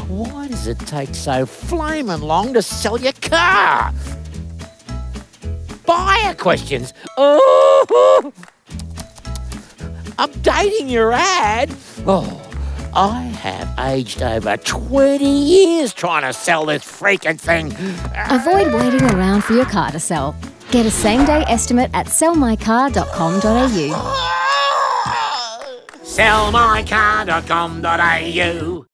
Why does it take so flaming long to sell your car? Buyer questions. Oh, updating your ad. Oh, I have aged over 20 years trying to sell this freaking thing. Avoid waiting around for your car to sell. Get a same-day estimate at sellmycar.com.au. Sellmycar.com.au